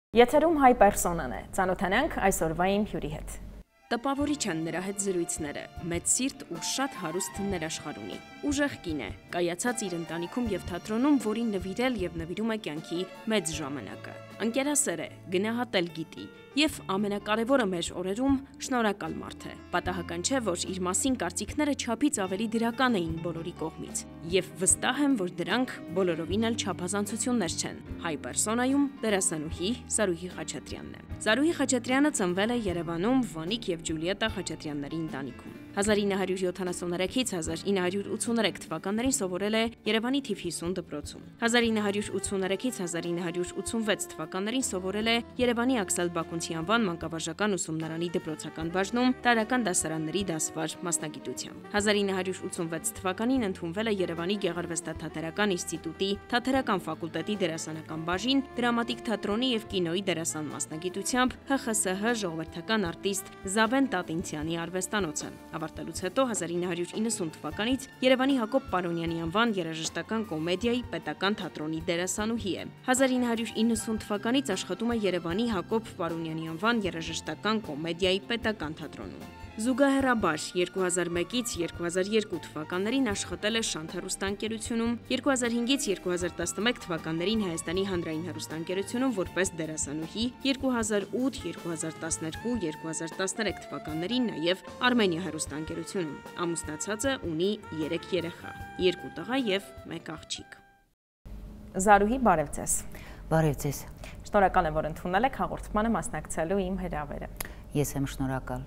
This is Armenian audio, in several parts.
Եթերում հայ պերսոնան է, ծանոթանանք այսօրվա իմ հյուրի հետ։ Տպավորիչ են նրա հետ զրույցները, մեծ սիրտ ու շատ հարուստ ներաշխար ունի։ Ուժեղ կին է, կայացած իր ընտանիքում եւ թատրոնում, որին նվիրել եւ նվիրում է կյանքի մեծ ժամանակը։ Ընկերասեր է, գնահատել գիտի եւ ամենակարևորը մեր օրերում շնորհակալ մարդ է։ Պատահական չէ, որ իր մասին կարծիքները չափից ավելի դրական էին բոլորի կողմից եւ վստահ եմ, որ դրանք բոլորովին էլ չափազանցություններ չեն։ Հայ պերսոնայում դերասանուհի Զարուհի Խաչատրյանն է։ Զարուհի Խաչատրյանը ծնվել է Երևանում Վանիկ եւ Ջուլիետտա Խաչատրյանների ընտանիքում։ 1973-ից 1983 թվականներին սովորել է Երևանի թիվ 50 դպրոցում։ 1983-ից 1986 թվականներին սովորել է Երևանի Աքսել Բակունցի անվան մանկավարժական ուսումնարանի դպրոցական բաժնում տարրական դասարանների դասվար մասնագիտությամբ։ 1986 թվականին ընդունվել է Երևանի Գեղարվեստաթատերական ինստիտուտի թատերական ֆակուլտետի դերասանական բաժին, դրամատիկ թատրոնի եւ կինոյի դերասան մասնագիտությամբ ՀԽՍՀ ժողովրդական արտիստ Զավեն Տատինցյանի արվեստանոցը։ Ավարտելուց հետո 1990 թվականից Երևանի Հակոբ Պարոնյանի անվան երաժշտական կոմեդիայի պետական թատրոնի դերասանուհի է։ 1990 թվականից աշխատում է Երևանի Հակոբ Պարոնյանի անվան երաժշտական կոմեդիայի պետական թատրոնում։ Զուգահեռաբար 2001-ից 2002 թվականներին աշխատել է Շանթ հեռուստաընկերությունում, 2005-ից 2011 թվականներին Հայաստանի հանրային հեռուստաընկերությունում որպես դերասանուհի, 2008, 2012, 2013 թվականներին նաև Արմենիա հեռուստաընկերությունում։ Ամուսնացած է, ունի 3 երեխա, 2 տղա եւ 1 աղջիկ։ Զարուհի, բարև ձեզ։ Բարև ձեզ։ Շնորհակալ եմ, որ ընդունել եք հաղորդմանը մասնակցելու իմ հրավերը։ Ես եմ շնորհակալ։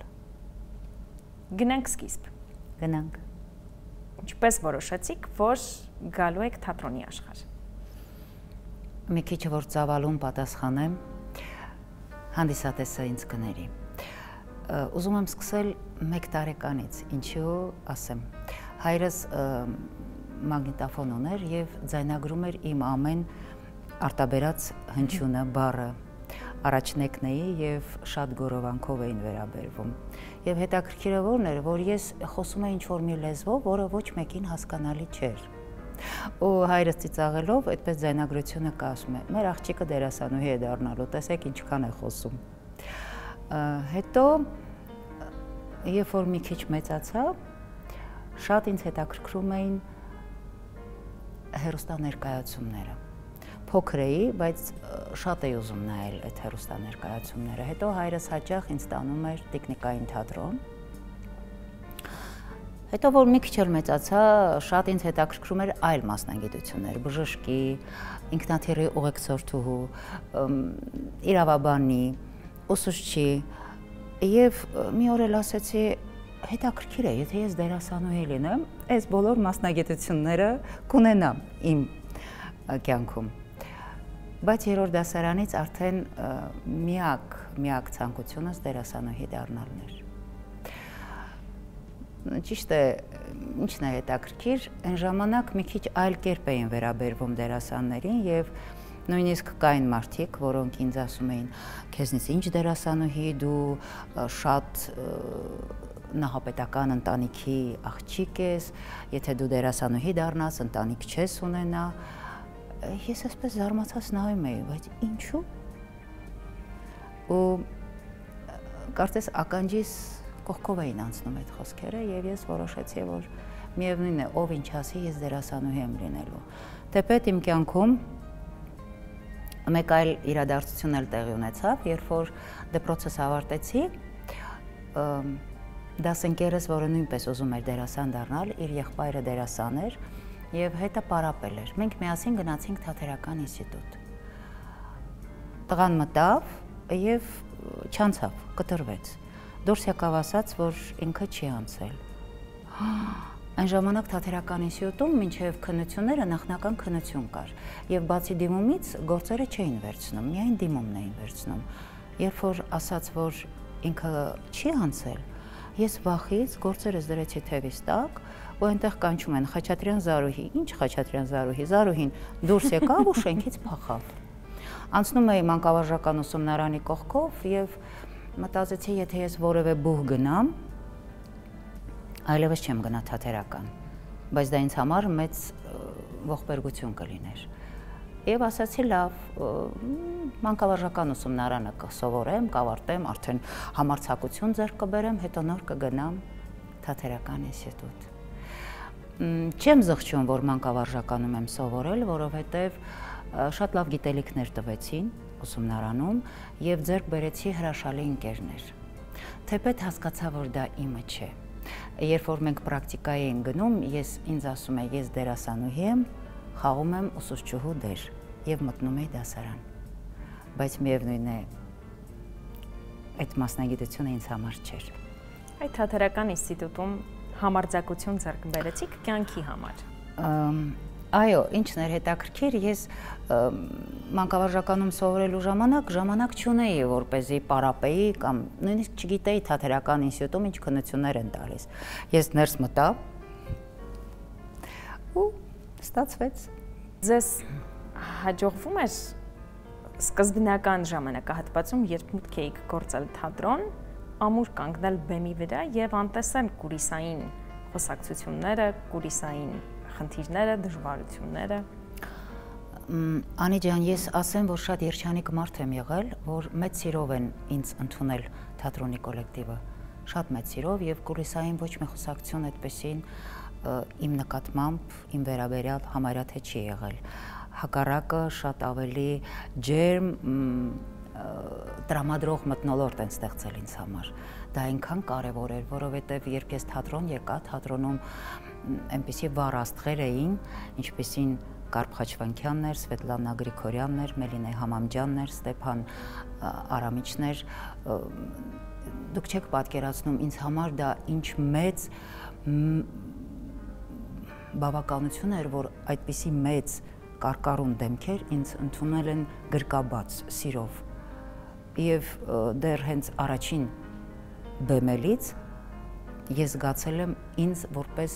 Գնանք սկիզբ։ Գնանք։ Ինչպես որոշեցիք, որ գալու եք թատրոնի աշխարհ։ Մի քիչ որ ծավալուն պատասխանեմ, հանդիսատեսը ինձ կների։ Ուզում եմ սկսել 1 տարեկանից, ինչու ասեմ։ Հայրս մագնիտոֆոն ուներ եւ ձայնագրում էր իմ ամեն արտաբերած հնչյունը, բառը, առաջնեկն էի եւ շատ գորովանքով էին վերաբերվում։ Եվ հետաքրքիրը որն էր, որ ես խոսում էի ինչ-որ մի լեզվով, որը ոչ մեկին հասկանալի չէր։ Ու հայրս ծիծաղելով այդպես ձայնագրությունը կասում է. մեր աղջիկը դերասանուհի է դառնալու, տեսեք ինչքան է խոսում։ Հետո երբ որ մի քիչ մեծացա, շատ ինձ հետաքրքրում էին հեռուստաներկայացումները։ Փոքր էի, բայց շատ էի ուզում նայել այդ հեռուստաներկայացումները։ Հետո հայրս հաճախ ինձ տանում էր տեխնիկային թատրոն։ Հետո որ մի քիչ էլ մեծացա, շատ ինձ հետաքրքրում էր այլ մասնագիտություններ՝ բժշկի, ինքնաթիռի ուղեկցորդուհու, իրավաբանի, ուսուցչի։ Եվ մի օր էլ ասեցի, հետաքրքիր է, եթե ես դերասանուհի լինեմ, այս բոլոր մասնագիտությունները կունենամ իմ կյանքում։ Բայց երրորդ դասարանից արդեն միակ ցանկությունս դերասանուհի դառնալն էր։ Ճիշտ է, ինչն է հետաքրքիր, այն ժամանակ մի քիչ այլ կերպ էին վերաբերվում դերասաններին եւ նույնիսկ կային մարդիկ, որոնք ինձ ասում էին. «Քեզնից ինչ դերասանուհի, դու շատ նահապետական ընտանիքի աղջիկ ես, եթե դու դերասանուհի դառնաս, ընտանիք չես ունենա»։ Ես այսպես զարմացած նայում էի, բայց ինչու՞։ Ու կարծես ականջիս կողքով էին անցնում այդ խոսքերը եւ ես որոշեցի, որ միևնույն է, ով ինչ ասի, ես դերասանուհի եմ լինելու։ Թեպետ իմ կյանքում մեկ այլ իրադարձություն էլ տեղի ունեցավ, երբ որ դպրոցս ավարտեցի, դասընկերս, որը նույնպես ուզում էր դերասան դառնալ, իր եղբայրը դերասան էր եւ հետը պարապել էր։ Մենք միասին գնացինք թատերական ինստիտուտ։ Տղան մտավ եւ չանցավ, կտրվեց։ Դուրս եկավ ասաց, որ ինքը չի անցել։ Այն ժամանակ թատերական ինստիտուտում մինչև քննությունները նախնական քննություն կար եւ բացի դիմումից գործերը չէին վերցնում, միայն դիմումն էին վերցնում։ Երբ որ ասաց, որ ինքը չի անցել, ես վախից գործերս դրեցի թևիս տակ ու այնտեղ կանչում են Խաչատրյան Զարուհի։ Ինչ Խաչատրյան Զարուհի։ Զարուհին դուրս եկավ ու շենքից փախավ։ Անցնում էի մանկավարժական ուսումնարանի կողքով եւ մտածեցի, եթե ես որևէ բուհ գնամ, այլևս չեմ գնա թատերական, բայց դա ինձ համար մեծ ողբերգություն կլիներ։ Եվ ասացի լավ, մանկավարժական ուսումնարանը կսովորեմ, կավարտեմ, արդեն համարձակություն ձեռք կբերեմ, հետո նոր կգնամ Թատերական ինստիտուտ։ Չեմ զղջում, որ մանկավարժականում եմ սովորել, որովհետև շատ լավ գիտելիքներ տվեցին ուսումնարանում եւ ձեռք բերեցի հրաշալի ընկերներ։ Թեպետ հասկացա, որ դա իմը չէ։ Երբ որ մենք պրակտիկայի ենք գնում, ինձ ասում է, ես դերասանուհի եմ, խաղում եմ ուսուցչուհու դեր եւ մտնում էի դասարան։ Բայց միևնույն է, այդ մասնագիտությունը ինձ համար չէր։ Այդ Թատերական ինստիտուտում համարձակություն ձեռք բերեցիք կյանքի համար։ Այո, ինչն էր հետաքրքիր, ես մանկավարժականում սովորելու ժամանակ չունեի, որպեսզի պարապեի կամ նույնիսկ չգիտեի Թատերական ինստիտուտում ինչ քննություններ են տալիս։ Ես ներս մտա ու ստացվեց։ Ձեզ հաջողվում էր սկզբնական ժամանակահատվածում, երբ մուտք էիք գործել թատրոն, ամուր կանգնել բեմի վրա եւ անտեսել կուլիսային խոսակցությունները, կուլիսային խնդիրները, դժվարությունները։ Անի ջան, ես ասեմ, որ շատ երջանիկ մարդ եմ եղել, որ մեծ սիրով են ինձ ընդունել թատրոնի կոլեկտիվը, շատ մեծ սիրով եւ կուլիսային ոչ մի խոսակցություն այդպեսին իմ նկատմամբ, իմ վերաբերյալ համարյա թե չի եղել։ Հակառակը շատ ավելի ջերմ տրամադրող մթնոլորտ են ստեղծել ինձ համար։ Դա այնքան կարևոր էր, որովհետև երբ ես թատրոն եկա, թատրոնում այնպիսի վառ աստղեր էին, ինչպիսին Կարպ Խաչվանքյանն էր, Սվետլանա Գրիգորյանն էր, Մելինե Համամջյանն էր, Ստեփան Արամիչն էր։ Դուք չեք պատկերացնում, ինձ համար դա ինչ մեծ բավականություն էր, որ այդպիսի մեծ կարկառուն դեմքեր ինձ ընդունել են գրկաբաց, սիրով։ Եվ դեռ հենց առաջին բեմելից ես զգացել եմ ինձ որպես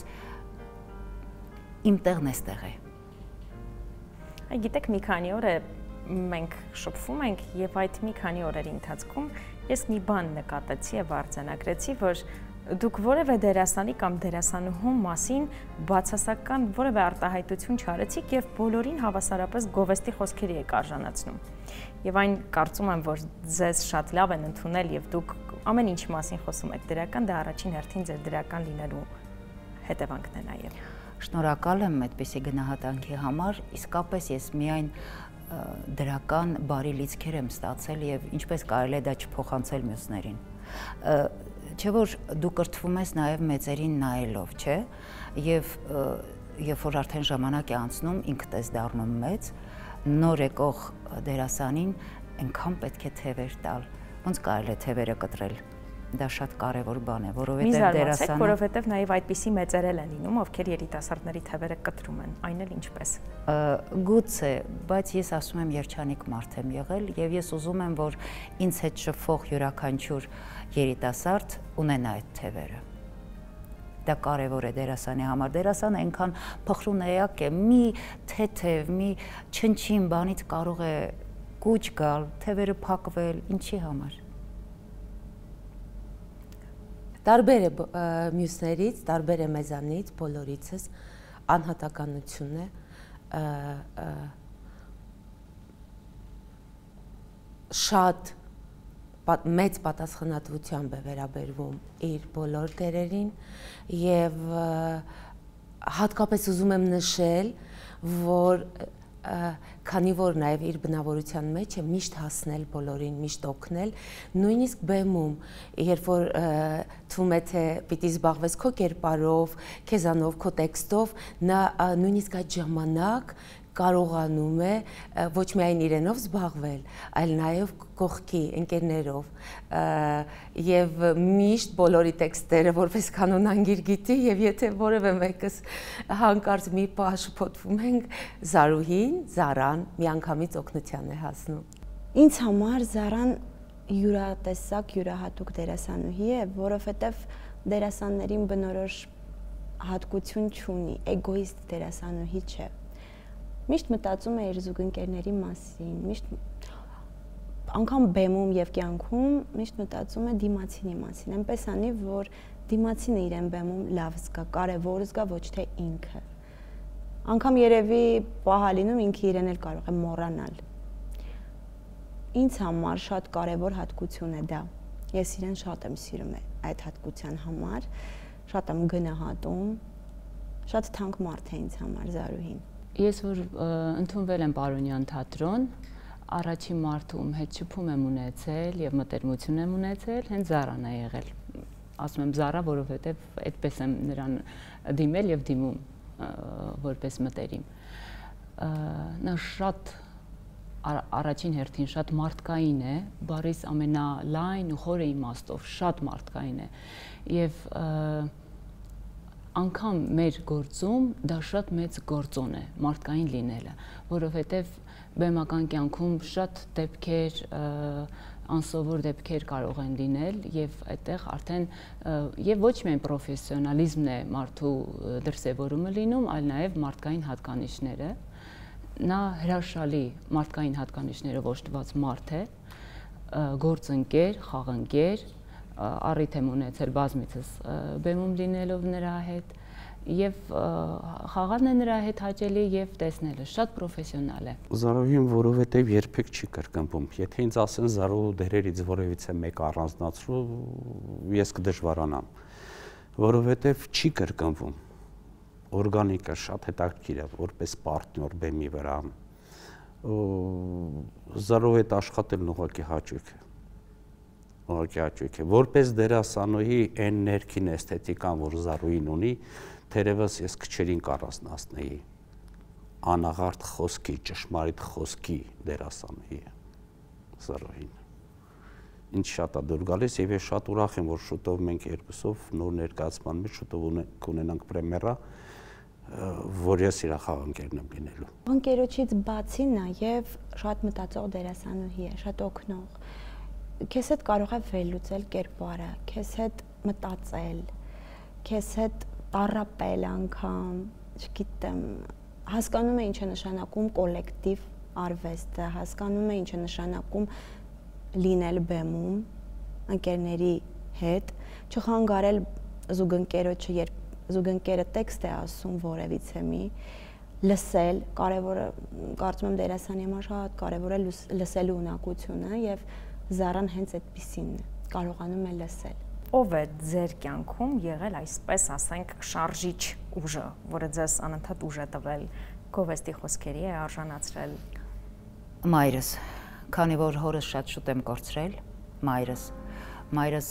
իմ տեղն էստեղ է։ Գիտեք, մի քանի օր է մենք շփվում ենք եւ այդ մի քանի օրերի ընթացքում ես մի բան նկատեցի եւ արձանագրեցի, որ դուք որևէ դերասանի կամ դերասանուհու մասին բացասական որևէ արտահայտություն չարեցիք եւ բոլորին հավասարապես գովեստի խոսքերի եք արժանացնում։ Եվ այն կարծում եմ, որ ձեզ շատ լավ են ընդունել եւ դուք ամեն ինչի մասին խոսում եք դրական, դա առաջին հերթին ձեր դրական լինելու հետևանքն է նաեւ։ Շնորհակալ եմ այդպիսի գնահատանքի համար, իսկապես ես միայն դրական բարի լիցքեր եմ ստացել եւ ինչպես կարելի է դա չփոխանցել մյուսներին։ Չէ՞ որ դու կրթվում ես նաև մեծերին նայելով, չէ՞։ Եվ երբ որ արդեն ժամանակ է անցնում, ինքդ ես դառնում մեծ, նոր եկող դերասանին այնքան պետք է թևեր տալ։ Ոնց կարելի է թևերը կտրել։ Դա շատ կարևոր բան է, որովհետև դերասանը, որովհետև նաև այդպիսի մեծերել են լինում, ովքեր երիտասարդների թևերը կտրում են, այն էլ ինչպես։ Գուցե, բայց ես ասում եմ երջանիկ մարդ եմ եղել եւ ես ուզում եմ, որ ինձ հետ շփվող յուրաքանչյուր երիտասարդ ունենա այդ թևերը։ Դա կարևոր է դերասանի համար։ Դերասանը այնքան փխրուն էակ է, մի թեթև, մի չնչին բանից կարող է կուչ գալ, թևերը փակվել, ինչի համար։ Տարբեր է մյուսներից, տարբեր է մեզանից, բոլորիցս անհատականություն է, շատ մեծ պատասխանատվությամբ է վերաբերվում իր բոլոր դերերին եւ հատկապես ուզում եմ նշել, որ քանի որ նաև իր բնավորության մեջ է միշտ հասնել բոլորին, միշտ օգնել, նույնիսկ բեմում, երբ որ թվում է թե պիտի զբաղվես քո կերպարով, քեզանով, քո տեքստով, նա նույնիսկ այդ ժամանակ կարողանում է ոչ միայն իրենով զբաղվել, այլ նաև կողքի ընկերներով եւ միշտ բոլորի տեքստերը որպես կանոնանգիր գիտի եւ եթե որևէ մեկս հանկարծ մի պահ շփոթվում ենք Զարան միանգամից օգնության է հասնում։ Ինձ համար Զարան յուրատեսակ, յուրահատուկ դերասանուհի է, որովհետեւ դերասաններին բնորոշ հատկություն չունի, էգոիստ դերասանուհի չէ։ Միշտ մտածում է իր զուգընկերների մասին, միշտ անգամ բեմում եւ կյանքում միշտ մտածում է դիմացինի մասին, այնպես անի, որ դիմացինը իրեն բեմում լավ զգա, կարևոր զգա, ոչ թե ինքը։ անգամ երևի պահալինում ինքը իրեն էլ կարող է մոռանալ։ Ինձ համար շատ կարևոր հատկություն է դա։ Ես իրեն շատ եմ սիրում այդ հատկության համար, շատ եմ գնահատում, շատ թանկ մարդ է ինձ համար Զարուհին։ Ես որ ընդունվել եմ Պարոնյան թատրոն, առաջին մարդու ում հետ շփում եմ ունեցել եւ մտերմություն եմ ունեցել, հենց Զարան է եղել։ Ասում եմ Զարա, որովհետեւ այդպես եմ նրան դիմել եւ դիմում որպես մտերիմ։ Նա շատ առաջին հերթին շատ մարդկային է, բառից ամենալայն ու խորը իմաստով, շատ մարդկային է եւ անգամ մեր գործում դա շատ մեծ գործոն է մարդկային լինելը, որովհետեւ բեմական կյանքում շատ դեպքեր, անսովոր դեպքեր կարող են լինել եւ այդտեղ արդեն եւ ոչ միայն պրոֆեսիոնալիզմն է մարդու դրսեւորումը լինում, այլ նաեւ մարդկային հատկանիշները։ Նա հրաշալի մարդկային հատկանիշներով օժտված մարդ է, գործընկեր, խաղընկեր, առիթ եմ ունեցել բազմիցս բեմում լինելով նրա հետ եւ խաղալն է նրա հետ հաճելի եւ տեսնելը շատ պրոֆեսիոնալ է։ Զարուհին որովհետեւ երբեք չի կրկնվում։ Եթե ինձ ասեն Զարու դերերից որևիցե մեկ առանձնացրու, ես կդժվարանամ, որովհետեւ չի կրկնվում։ Օրգանիկը շատ հետաքրքիր է, որպես պարտներ բեմի վրա։ Զարու հետ աշխատելն ուղղակի հաճույք է։ Ուղղակի հաճույք է։ Որպես դերասանուհի այն ներքին էսթետիկան, որ Զարուին ունի, թերևս ես քչերին կառանձնացնեի։ Անաղարտ խոսքի, ճշմարիտ խոսքի դերասանուհի է Զարուին։ Ինչ շատ է դուր գալիս եւ ես շատ ուրախ եմ, որ շուտով մենք երկուսով նոր ներկայացման մեջ շուտով կունենանք պրեմիերա, որ ես իր խաղընկերն եմ լինելու։ Ընկերոջից բացի նաև շատ մտածող դերասանուհի է, շատ օգնող։ Քեզ հետ կարող է վերլուծել կերպարը, քեզ հետ մտածել, քեզ հետ տառապել անգամ, չգիտեմ, հասկանում է ինչ է նշանակում կոլեկտիվ արվեստը, հասկանում է ինչ է նշանակում լինել բեմում ընկերների հետ, չխանգարել զուգընկերոջը, երբ զուգընկերը տեքստ է ասում որևիցե մի, լսել, կարևորը կարծում եմ դերասանի համար շատ կարևոր է լսելու ունակությունը եւ Զարան հենց այդպիսին է, կարողանում է լսել։ Ով է ձեր կյանքում եղել այսպես ասենք շարժիչ ուժը, որը ձեզ անընդհատ ուժ է տվել, գովեստի խոսքերի է արժանացրել։ Մայրս, քանի որ հորս շատ շուտ եմ կորցրել, մայրս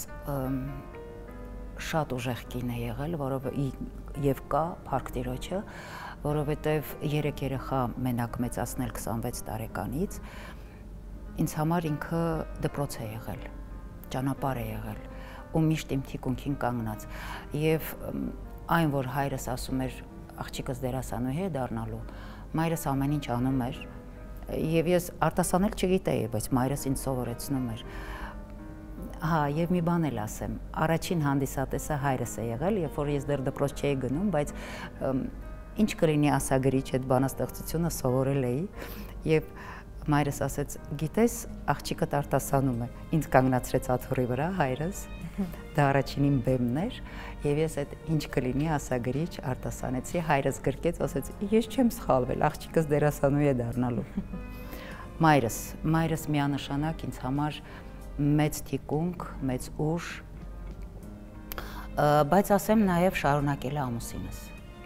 շատ ուժեղ կին է եղել, եւ կա Փարք տիրոջը, որովհետեւ 3 երեխա մենակ մեծացնել 26 տարեկանից, ինձ համար ինքը դպրոց է եղել, ճանապարհ է եղել, ու միշտ իմ թիկունքին կանգնած, եւ այն, որ հայրս ասում էր աղջիկս դերասանուհի է դառնալու, մայրս ամեն ինչ անում էր, եւ ես արտասանել չգիտեի, բայց մայրս ինձ սովորեցնում էր։ Հա, եւ մի բան էլ ասեմ, առաջին հանդիսատեսը հայրս է եղել, երբ որ ես դեռ դպրոց չէի գնում, բայց ինչ կլինի ասագրիչ այդ բանաստեղծությունը սովորել էի, եւ մայրս ասեց, գիտես, աղջիկդ արտասանում է, ինձ կանգնացրեց աթոռի վրա հայրս, դա առաջինին բեմն էր, եւ ես այդ ինչ կլինի ասագրիչ արտասանեցի, հայրս գրկեց, ասեց, ես չեմ սխալվել, աղջիկս դերասանուհի է դառնալու։ Մայրս միանշանակ ինձ համար մեծ թիկունք, մեծ ուժ, բայց ասեմ նաև շարունակել է ամուսինս,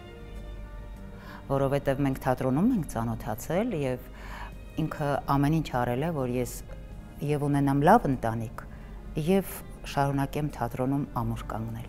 որովհետև մենք թատրոնում ենք ծանոթացել եւ ինքը ամեն ինչ արել է, որ ես եւ ունենամ լավ ընտանիք եւ շարունակեմ թատրոնում ամուր կանգնել։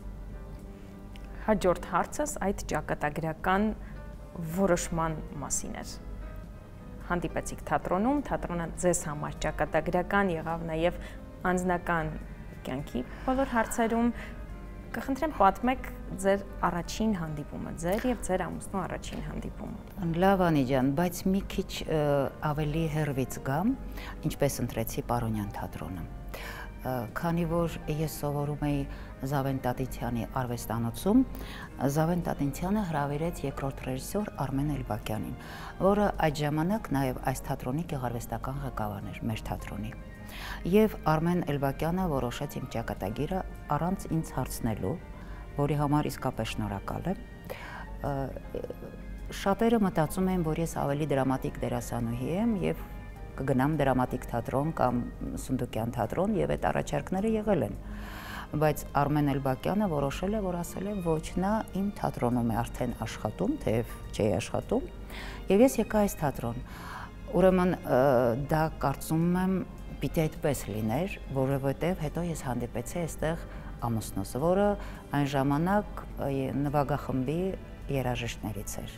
Հաջորդ հարցս այդ ճակատագրական որոշման մասին էր։ Հանդիպեցիք թատրոնում, թատրոնը ձեզ համար ճակատագրական եղավ նաև անձնական կյանքի բոլոր հարցերում։ Կխնդրեմ պատմեք ձեր առաջին հանդիպումը, ձեր եւ ձեր ամուսնու առաջին հանդիպումը։ Լավ Անի ջան, բայց մի քիչ ավելի հեռվից գամ, ինչպես ընտրեցի Պարոնյան թատրոնը։ Քանի որ ես սովորում էի Զավեն Տատիցյանի արվեստանոցում, Զավեն Տատիցյանը հրավիրեց երկրորդ ռեժիսոր Արմեն Էլբակյանին, որը այդ ժամանակ նաև այս թատրոնի գեղարվեստական ղեկավարն էր, մեր թատրոնի։ Եվ Արմեն Էլբակյանը որոշեց իմ ճակատագիրը առանց ինձ հարցնելու, որի համար իսկապես շնորհակալ եմ։ շատերը մտածում են, որ ես ավելի դրամատիկ դերասանուհի եմ եւ կգնամ դրամատիկ թատրոն կամ Սունդուկյան թատրոն եւ այդ առաջարկները եղել են։ Բայց Արմեն Էլբակյանը որոշել է, որ ասել է ոչ, նա իմ թատրոնում է արդեն աշխատում, թեև չի աշխատում, եւ ես եկա այս թատրոն։ Ուրեմն դա կարծում եմ պիտի այդպես լիներ, որովհետեւ հետո ես հանդիպեցի այստեղ ամուսնուս, որը այն ժամանակ նվագախմբի երաժիշտներից էր։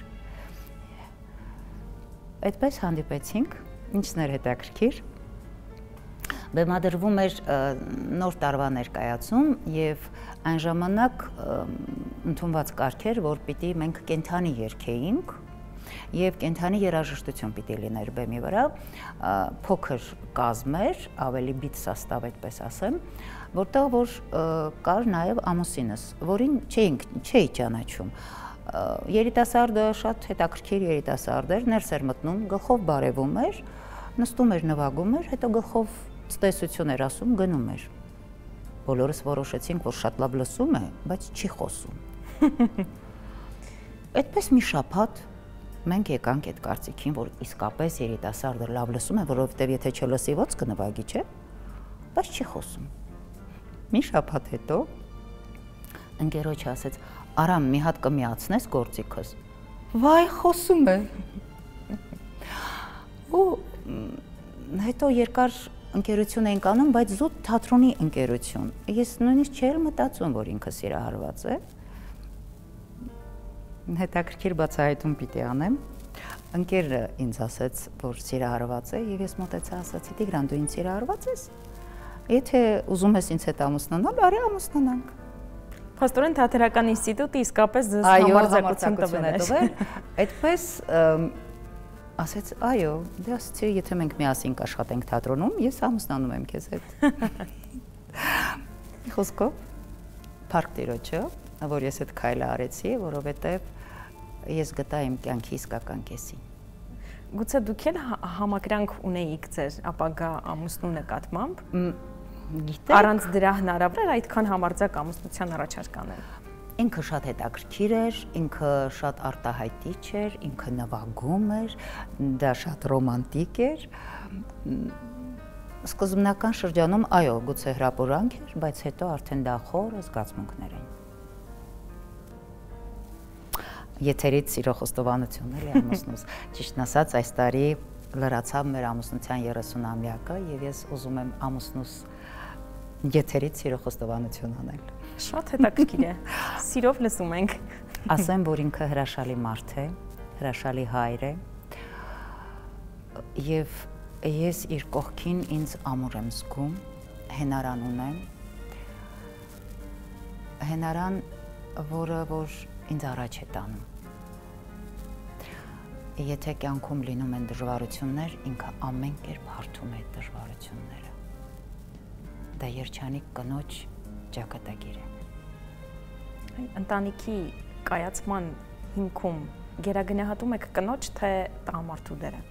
Այդպես հանդիպեցինք, ինչն էր հետաքրքիր։ Բեմադրվում էր նոր տարվա ներկայացում եւ այն ժամանակ ընդունված կարգ էր, որ պիտի մենք կենթանի երգեինք եւ կենթանի երաժշտություն պիտի լիներ բեմի վրա, փոքր կազմ էր, ավելի բիտ սաստավ այդպես ասեմ, որտեղ որ կար նաեւ ամուսինս, որին չէի ճանաչում։ Երիտասարդը շատ հետաքրքիր երիտասարդ էր, ներս էր մտնում, գլխով բարևում էր, նստում էր, նվագում էր, հետո գլխով ցտեսություն էր ասում, գնում էր։ Բոլորս որոշեցինք, որ շատ լավ լսում է, բայց չի խոսում։ Այդպես մի շաբաթ մենք եկանք այդ կարծիքին, որ իսկապես երիտասարդը լավ լսում է, որովհետև եթե չլսի ոնց կնվագի, չէ՞, բայց չի խոսում։ Մի շաբաթ հետո ընկերոջը ասեց. «Արամ, մի հատ կմիացնես գործիքս»։ Վայ, խոսում է։ Ու հետո երկար ընկերություն էինք անում, բայց զուտ թատրոնի ընկերություն։ Ես նույնիսկ չէի մտածում, որ ինքը սիրահարված է։ Հետաքրքիր բացահայտում պիտի անեմ։ Ընկերը ինձ ասաց, որ սիրահարված է, եւ ես մոտեցա ասացի. «Տիգրան, դու ինձ սիրահարված ես։ Եթե ուզում ես ինձ հետ ամուսնանալ, արի ամուսնանանք»։ Փաստորեն թատերական ինստիտուտը իսկապես ձեզ համարձակություն տվել։ Այդպես ասեց, այո, դե ասեցի, եթե մենք միասին կաշխատենք թատրոնում, ես ամուսնանում եմ քեզ հետ։ Խոսքով Փարք Տիրոջը, որ ես այդ քայլը արեցի, որովհետև ես գտա իմ կյանքի իսկական կեսին։ Գուցե դուք էլ համակրանք ունեիք ձեր ապագա ամուսնու նկատմամբ։ Առանց դրա հնարավոր էր այդքան համարձակ ամուսնության առաջարկ անել։ Ինքը շատ հետաքրքիր էր, ինքը շատ արտահայտիչ էր, ինքը նվագում էր, դա շատ ռոմանտիկ էր։ Սկզբնական շրջանում, այո, գուցե հրապուրանք էր, բայց հետո արդեն դա խորը զգացմունքներ էին։ Եթերից սիրո խոստովանություն էլի ամուսնուս։ Ճիշտն ասած, այս տարի լրացավ մեր ամուսնության 30-ամյակը եւ ես ուզում եմ ամուսնուս եթերից սիրո խոստովանություն անել։ Շատ հետաքրքիր է։ Սիրով լսում ենք։ Ասեմ, որ ինքը հրաշալի մարդ է, հրաշալի հայր է։ Եվ ես իր կողքին ինձ ամուր եմ զգում, հենարան ունեմ։ Հենարան, որը որ ինձ առաջ է տանում։ Եթե կյանքում լինում են դժվարություններ, ինքը ամեն կերպ հարթում է այդ դժվարությունները։ Դա երջանիկ կնոջ ճակատագիր է։ Ընտանիքի կայացման հիմքում գերագնահատում եք կնոջ, թե տղամարդու դերը։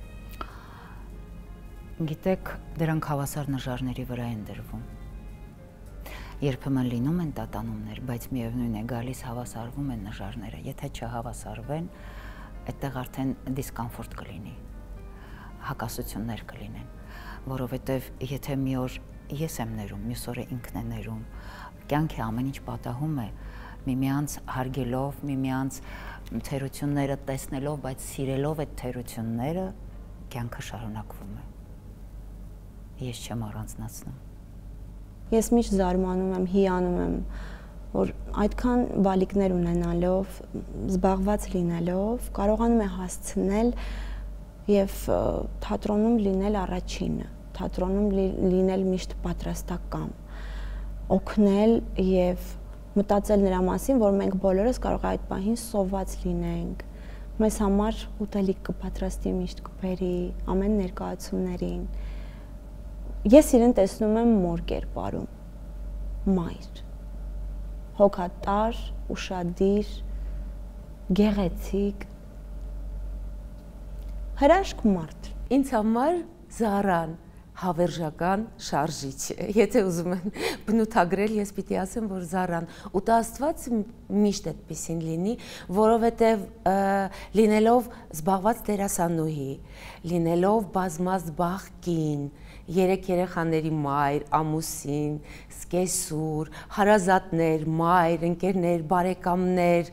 Գիտեք, դրանք հավասար նժարների վրա են դրվում։ Երբեմն լինում են տատանումներ, բայց միևնույն է գալիս հավասարվում են նժարները։ Եթե չհավասարվեն, այդտեղ արդեն դիսկոմֆորտ կլինի, հակասություններ կլինեն, որովհետև եթե մի օր ես եմ ներում, մյուս օրը ինքն է ներում, կյանքի ամեն ինչ պատահում է, միմյանց հարգելով, միմյանց թերությունները տեսնելով, բայց սիրելով այդ թերությունները, կյանքը շարունակվում է։ Ես չեմ առանձնացնում։ Ես միշտ զարմանում եմ, հիանում եմ, որ այդքան բալիկներ ունենալով, զբաղված լինելով, կարողանում է հասցնել եւ թատրոնում լինել առաջինը, թատրոնում լինել միշտ պատրաստական, օգնել եւ մտածել նրա մասին, որ մենք բոլորս կարող է այդ պահին սոված լինենք։ Մեզ համար ուտելիք կպատրաստի, միշտ կբերի ամեն ներկայացումներին։ Ես իրեն տեսնում եմ մոր կերպարում, մայր, հոգատար, ուշադիր, գեղեցիկ, հրաշք մարդ։ Ինձ համար Զարան հավերժական շարժիչ է։ Եթե ուզում են բնութագրել, ես պիտի ասեմ, որ Զարան ու տա Աստված միշտ այդպեսին լինի, որովհետև լինելով զբաղված դերասանուհի, լինելով բազմազբաղ կին, 3 երեխաների մայր, ամուսին, սկեսուր, հարազատներ, մայր, ընկերներ, բարեկամներ,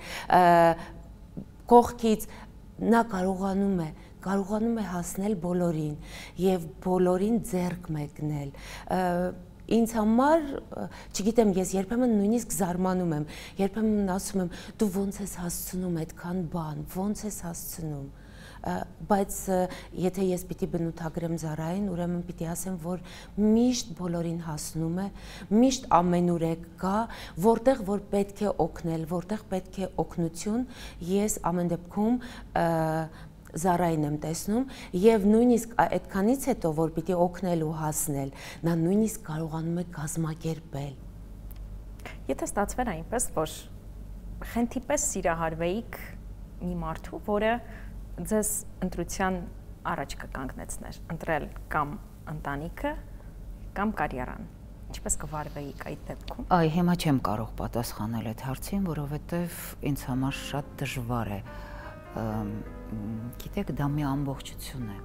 կողքից նա կարողանում է հասնել բոլորին եւ բոլորին ձեռք մեկնել։ Ինձ համար, չգիտեմ, ես երբեմն նույնիսկ զարմանում եմ, երբեմն ասում եմ, դու ոնց ես հասցնում այդքան բան, ոնց ես հասցնում։ Բայց եթե ես պիտի բնութագրեմ Զարային, ուրեմն պիտի ասեմ, որ միշտ բոլորին հասնում է, միշտ ամենուր է կա, որտեղ որ պետք է օգնել, որտեղ պետք է օգնություն, ես ամեն դեպքում Զարային եմ տեսնում եւ նույնիսկ այդքանից հետո որ պիտի օգնել ու հասնել, նա նույնիսկ կարողանում է կազմակերպել։ Եթե ստացվեր այնպես, որ խենթի պես սիրահարվեիք մի մարդու, որը ձեզ ընտրության առաջ կկանգնեցներ, ընտրել կամ ընտանիքը, կամ կարիերան, ինչպես կվարվեիք այդ դեպքում։ Այ հիմա չեմ կարող պատասխանել այդ հարցին, որովհետև ինձ համար շատ դժվար է։ Գիտեք, դա մի ամբողջություն է։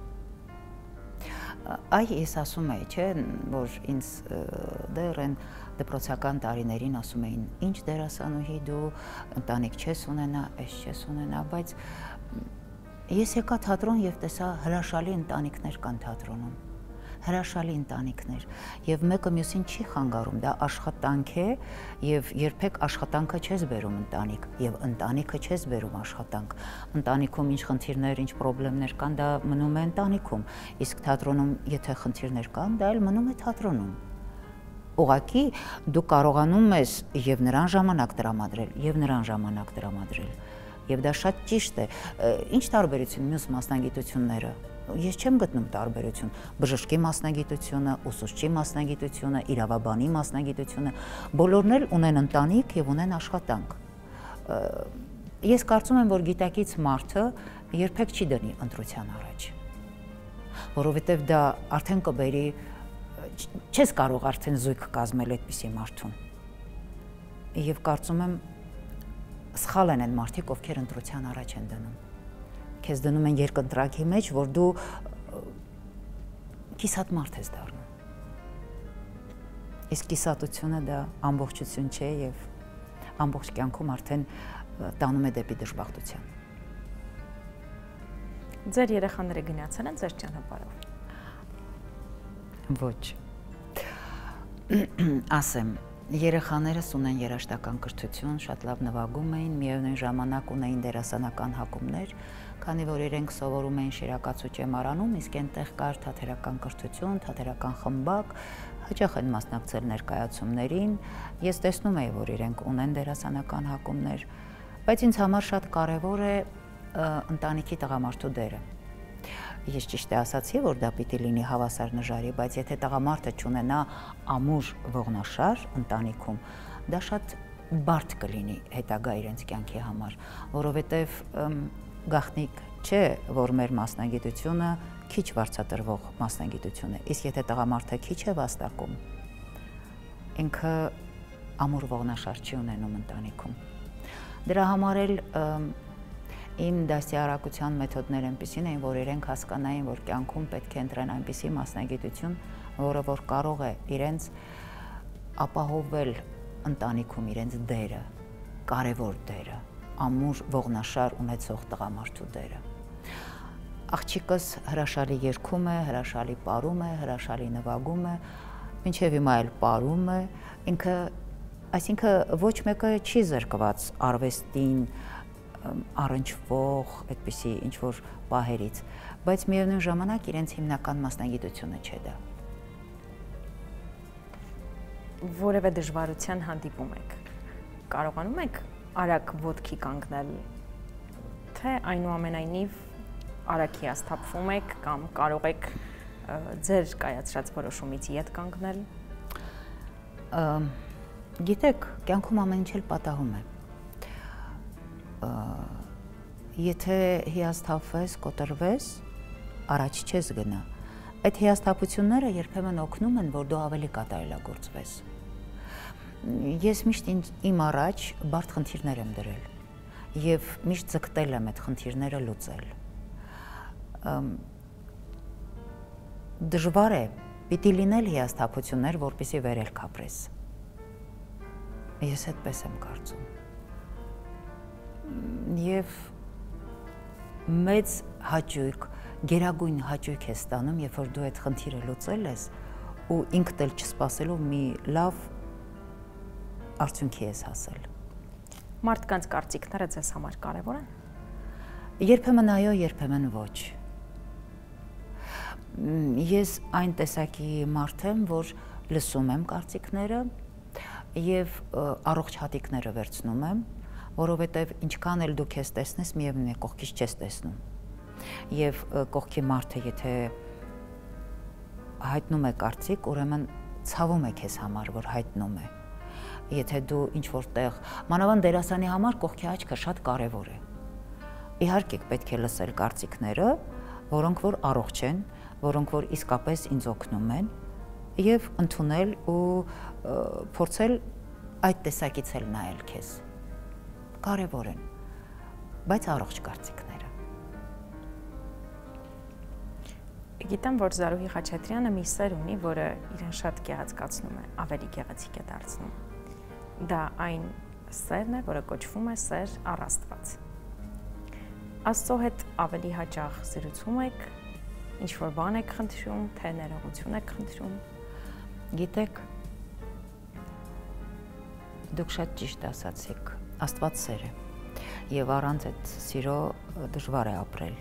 Այ ես ասում եի, չէ, որ ինձ դեռ են դպրոցական տարիներին ասում էին, ինչ դերասանուհի դու, ընտանիք չես ունենա, այս չես ունենա, բայց ես եկա թատրոն եւ տեսա հրաշալի ընտանիքներ կան թատրոնում, հրաշալի ընտանիքներ եւ մեկը մյուսին չի խանգարում, դա աշխատանք է եւ երբեք աշխատանքը չես բերում ընտանիք եւ ընտանիքը չես բերում աշխատանք։ Ընտանիքում ինչ խնդիրներ, ինչ խնդիրներ կան, դա մնում է ընտանիքում, իսկ թատրոնում եթե խնդիրներ կան, դա էլ մնում է թատրոնում։ Ուղղակի դու կարողանում ես եւ նրան ժամանակ տրամադրել եւ նրան ժամանակ տրամադրել։ Եվ դա շատ ճիշտ է։ Ինչ տարբերություն մյուս մասնագիտությունները։ Ես չեմ գտնում տարբերություն։ Բժշկի մասնագիտությունը, ուսուցչի մասնագիտությունը, իրավաբանի մասնագիտությունը, բոլորն էլ ունեն ընտանիք եւ ունեն աշխատանք։ Ես կարծում եմ, որ գիտակից մարդը երբեք չի դնի ընտրության առաջ, որովհետեւ դա արդեն կբերի, չես կարող արդեն զույգ կազմել այդպիսի մարդուն։ Եվ կարծում եմ սխալ են այն մարդիկ, ովքեր ընտրության առաջ են դնում։ Քեզ դնում են երկընտրակի մեջ, որ դու կիսատ մարդ ես դառնում։ Իսկ կիսատությունը դա ամբողջություն չէ եւ ամբողջ կյանքում արդեն տանում է դեպի դժբախտության։ Ձեր երեխաները գնացել են ձեր ճանապարհով։ Ոչ։ Ասեմ, երեխաներս ունեն երաժշտական կրթություն, շատ լավ նվագում էին, միևնույն ժամանակ ունեին դերասանական հակումներ, քանի որ իրենք սովորում էին Շիրակացու ճեմարանում, իսկ այնտեղ կար թատերական կրթություն, թատերական խմբակ, հաճախ են մասնակցել ներկայացումներին, ես տեսնում էի, որ իրենք ունեն դերասանական հակումներ, բայց ինձ համար շատ կարևոր է ընտանիքի տղամարդու դերը։ Ես ճիշտ է ասացի, որ դա պիտի լինի հավասար նժարի, բայց եթե տղամարդը չունենա ամուր ողնաշար ընտանիքում, դա շատ բարդ կլինի հետագա իրենց կյանքի համար, որովհետև գաղտնիք չէ, որ մեր մասնագիտությունը քիչ վարձատրվող մասնագիտություն է, իսկ եթե տղամարդը քիչ է վաստակում, ինքը ամուր ողնաշար չի ունենում ընտանիքում։ Դրա համար էլ իմ դաստիարակության մեթոդներ այնպիսին էին, որ իրենք հասկանային, որ կյանքում պետք է ընտրեն այնպիսի մասնագիտություն, որը որ կարող է իրենց ապահովել ընտանիքում իրենց դերը, կարևոր դերը, ամուր ողնաշար ունեցող տղամարդու դերը։ Աղջիկս հրաշալի երգում է, հրաշալի պարում է, հրաշալի նվագում է, մինչև հիմա էլ պարում է, ինքը, այսինքն ոչ մեկը չի զրկված արվեստին առնչվող այդպիսի ինչ-որ պահերից, բայց միևնույն ժամանակ իրենց հիմնական մասնագիտությունը չէ դա։ Որևէ դժվարության հանդիպում եք, կարողանում եք արագ ոտքի կանգնել, թե այնուամենայնիվ արագ հիասթափվում եք կամ կարող եք ձեր կայացրած որոշումից ետ կանգնել։ Գիտեք, կյանքում ամեն ինչ էլ պատահում է։ Եթե հիասթափվես, կոտրվես, առաջ չես գնա, այդ հիասթափությունները երբեմն օգնում են, որ դու ավելի կատարելագործվես։ Ես միշտ իմ առաջ բարդ խնդիրներ եմ դրել եւ միշտ ձգտել եմ այդ խնդիրները լուծել։ Դժվար է, պիտի լինել հիասթափություններ, որպեսզի վերելք ապրես։ Ես այդպես եմ կարծում։ Եվ մեծ հաճույք, գերագույն հաճույք է ստանում, երբ որ դու այդ խնդիրը լուծել ես ու ինքդ էլ չսպասելով մի լավ արդյունքի ես հասել։ Մարդկանց կարծիքները ձեզ համար կարևոր են։ Երբեմն այո, երբեմն ոչ։ Ես այն տեսակի մարդ եմ, որ լսում եմ կարծիքները եւ առողջ հատիկները վերցնում եմ, որովհետեւ ինչքան էլ դու քեզ տեսնես, միևնույն է կողքից չես տեսնում։ Եվ կողքի մարդը եթե հայտնում է կարծիք, ուրեմն ցավում է քեզ համար, որ հայտնում է։ Եթե դու ինչ որտեղ, մանավանդ դերասանի համար կողքի աչքը շատ կարևոր է։ Իհարկե պետք է լսել կարծիքները, որոնք որ առողջ են, որոնք որ իսկապես ինձ օգնում են, եւ ընդունել ու փորձել այդ տեսակից էլ նայել քեզ։ Կարևոր են, բայց առողջ կարծիքները։ Գիտեմ, որ Զարուհի Խաչատրյանը մի սեր ունի, որը իրեն շատ գեղեցկացնում է, ավելի գեղեցիկ է դարձնում։ Դա այն սերն է, որը կոչվում է սեր առ Աստված։ Աստծո հետ ավելի հաճախ զրուցում եք, ինչ-որ բան եք խնդրում, թե ներողություն եք խնդրում։ Գիտեք, դուք շատ ճիշտ ասացիք, Աստված սեր է, եւ առանց այդ սիրո դժվար է ապրել։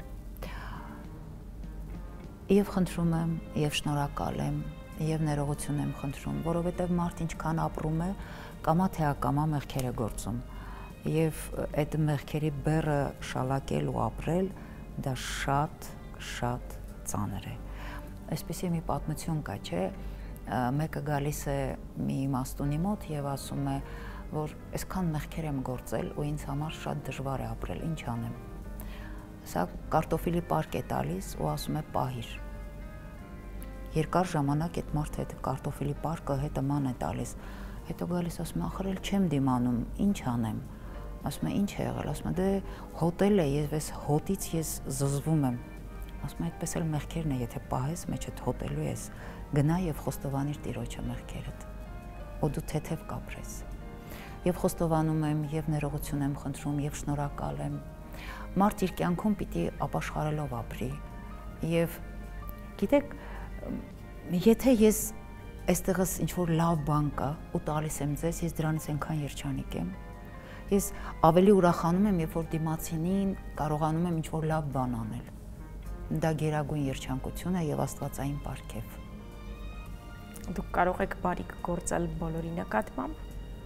Եվ խնդրում եմ, եւ շնորհակալ եմ, եւ ներողություն եմ խնդրում, որովհետեւ մարդ ինչքան ապրում է, կամա թե ակամա մեղքեր է գործում, եւ այդ մեղքերի բեռը շալակել ու ապրել, դա շատ ծանր է։ Այսպեսի մի պատմություն կա, չէ՞, մեկը գալիս է մի իմաստունի մոտ եւ ասում է, որ այսքան մեղքեր եմ գործել ու ինձ համար շատ դժվար է ապրել, ինչ անեմ։ Սա կարտոֆիլի պարկ է տալիս ու ասում է պահիր։ Երկար ժամանակ այդ մարդը այդ կարտոֆիլի պարկը հետը ման է տալիս։ Հետո գալիս ասում է, ախր էլ չեմ դիմանում, ինչ անեմ։ Ասում է, ինչ է եղել, ասում է, դե հոտել է, ես այս հոտից ես զզվում եմ։ Ասում է, այդպես էլ մեղքերն է, եթե պահես, մեջդ հոտելու ես, գնա եւ խոստովանիր Տիրոջը մեղքերդ։ Ու դու թեթև կապրես։ Եվ խոստովանում եմ, եւ ներողություն եմ խնդրում, եւ շնորհակալ եմ։ Մարդ իր կյանքում պիտի ապաշխարելով ապրի։ Եվ գիտեք, եթե ես այստեղս ինչ որ լավ բան կա ու տալիս եմ ձեզ, ես դրանից այնքան երջանիկ եմ։ Ես ավելի ուրախանում եմ, երբ որ դիմացինին կարողանում եմ ինչ որ լավ բան անել։ Դա գերագույն երջանկություն է եւ աստվածային պարգև։ Դուք կարող եք բարիք գործել բոլորի նկատմամբ։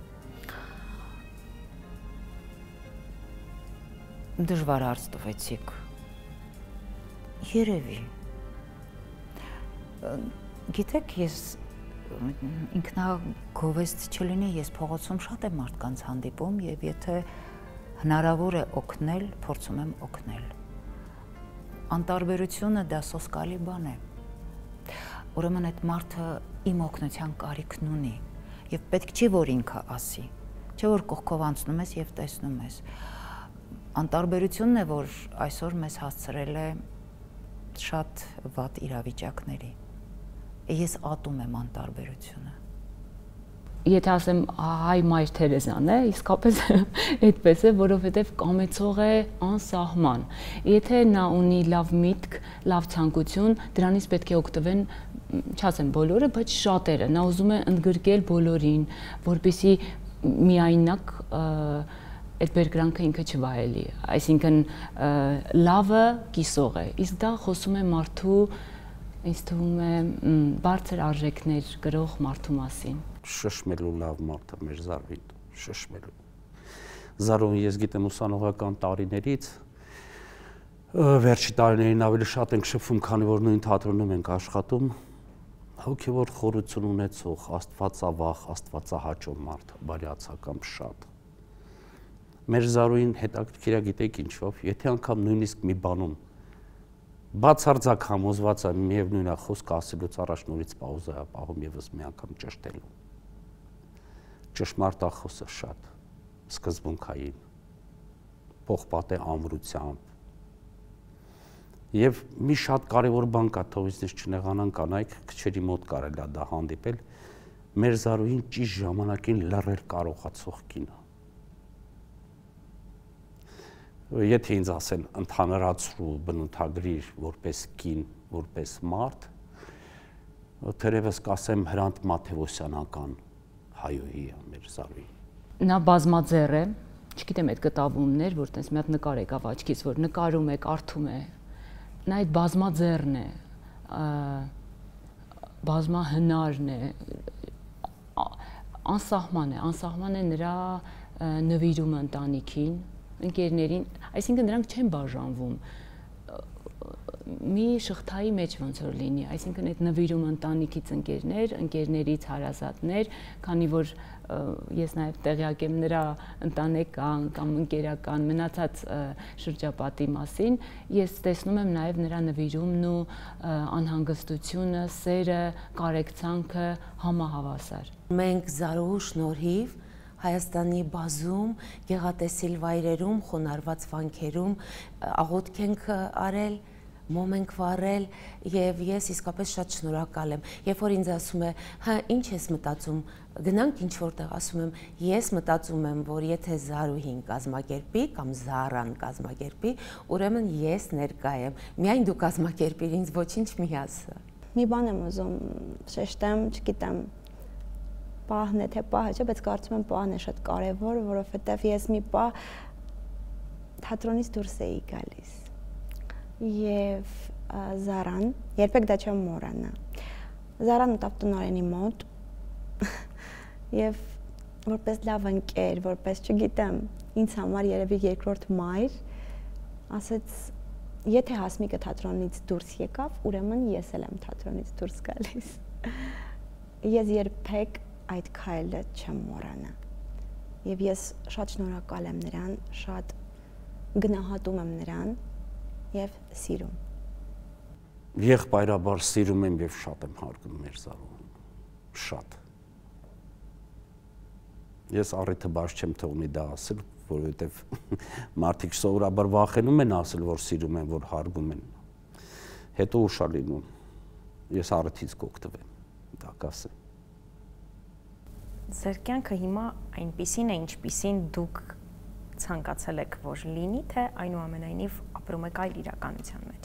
Դժվար հարց տվեցիք։ Երևի։ Գիտեք, ես ինքնագովեստ չլինի, ես փողոցում շատ եմ մարդկանց հանդիպում եւ եթե հնարավոր է օգնել, փորձում եմ օգնել։ Անտարբերությունը դա սոսկալի բան է։ Ուրեմն այդ մարդը իմ օգնության կարիքն ունի եւ պետք չի որ ինքը ասի, չէ որ կողքով անցնում ես եւ տեսնում ես։ Անտարբերությունն է, որ այսօր մեզ հասցրել է շատ վատ իրավիճակների։ Ես ատում եմ անտարբերությունը։ Եթե ասեմ հայ Մայր Թերեզան է, իսկապես այդպես է, որովհետև կամեցող է անսահման։ Եթե նա ունի լավ միտք, լավ ցանկություն, դրանից պետք է օգտվեն, չասեմ բոլորը, բայց շատերը։ Նա ուզում է ընդգրկել բոլորին, որպեսզի միայնակ այդ բերկրանքը ինքը չվայելի, այսինքն լավը կիսող է, իսկ դա խոսում է մարդու, ինձ թվում է բարձր արժեքներ կրող մարդու մասին։ Շշմելու լավ մարդը մեր Զարուհին, շշմելու։ Զարուհին ես գիտեմ ուսանողական տարիներից, վերջի տարիներին ավելի շատ ենք շփվում, քանի որ նույն թատրոնում ենք աշխատում, հոգևոր խորություն ունեցող, աստվածավախ, աստվածահաճո մարդ, բարյացակամ շատ։ Մեր Զարուհին հետաքրքիր է, գիտեք ինչով, եթե անգամ նույնիսկ մի բանում Բացարձակ համոզված եմ, միևնույն է խոսքը ասելուց առաջ նորից պաուզա է պահում եւս մի անգամ ճշտելու։ Ճշմարտախոսը շատ սկզբունքային, փոխպատե ամրությամբ։ Եվ մի շատ կարևոր բան կա, թող ինձնից չնեղանան կանայք, քչերի մոտ կարելի է դա հանդիպել, մեր Զարուհին ճիշտ ժամանակին լռել կարողացող կինը։ Եթե ինձ ասեն ընդհանրացրու բնութագրիր որպես կին, որպես մարդ, թերևս կասեմ Հրանտ Մաթևոսյանական հայուհի է մեր Զարուհին։ Նա բազմաձեռ է, չգիտեմ այդ կտավումներ, որ տես մի հատ նկար եկավ աչքից, որ նկարում է, կարդում է։ Նա այդ բազմաձեռն է, բազմահնարն է, անսահման է նրա նվիրումը ընտանիքին, ընկերներին, այսինքն նրանք չեն բաժանվում մի շղթայի մեջ ոնց որ լինի, այսինքն այդ նվիրումը ընտանիքից ընկերներ, ընկերներից հարազատներ, քանի որ ես նաև տեղյակ եմ նրա ընտանեկան կամ ընկերական մնացած շրջապատի մասին, ես տեսնում եմ նաև նրա նվիրումն ու անհանգստությունը, սերը, կարեկցանքը համահավասար։ Մենք Զարուհու շնորհիվ Հայաստանի բազում գեղատեսիլ վայրերում, խոնարհված վանքերում աղոթք ենք արել, մոմ ենք վառել եւ ես իսկապես շատ շնորհակալ եմ։ Երբ որ ինձ ասում է, հա ինչ ես մտածում, գնանք ինչ որտեղ, ասում եմ, ես մտածում եմ, որ եթե Զարուհին կազմակերպի կամ Զարան կազմակերպի, ուրեմն ես ներկա եմ։ Միայն դու կազմակերպիր, ինձ ոչինչ մի ասա։ Մի բան եմ ուզում շեշտեմ, չգիտեմ, պահն է թե պահը չէ, բայց կարծում եմ պահն է շատ կարևոր, որովհետև ես մի պահ թատրոնից դուրս էի գալիս։ Եվ Զարան, երբեք դա չեմ մոռանա։ Զարան մտավ տնօրենի մոտ եւ որպես լավ ընկեր, որպես չգիտեմ, ինձ համար երևի երկրորդ մայր, ասեց, եթե Հասմիկը թատրոնից դուրս եկավ, ուրեմն ես էլ եմ թատրոնից դուրս գալիս։ Ես երբեք այդ քայլը չեմ մոռանա։ Եվ ես շատ շնորհակալ եմ նրան, շատ գնահատում եմ նրան եւ սիրում։ Եղբայրաբար սիրում եմ եւ շատ եմ հարգում մեր Զարուհուն։ Շատ։ Ես առիթը բաց չեմ թողնի դա ասել, որովհետեւ մարդիկ սովորաբար վախենում են ասել, որ սիրում են, որ հարգում են։ Հետո ուշ է լինում։ Ես առիթից կօգտվեմ, դա կասեմ։ Ձեր կյանքը հիմա այնպիսին է, ինչպիսին դուք ցանկացել եք, որ լինի, թե այնուամենայնիվ ապրում եք այլ իրականության մեջ։